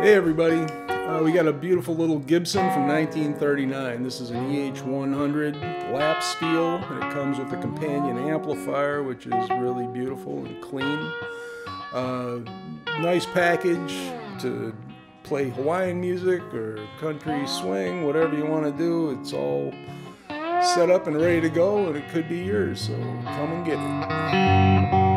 Hey everybody, we got a beautiful little Gibson from 1939. This is an EH100 lap steel, and it comes with a companion amplifier, which is really beautiful and clean. Nice package to play Hawaiian music or country swing, whatever you want to do. It's all set up and ready to go, and it could be yours, so come and get it.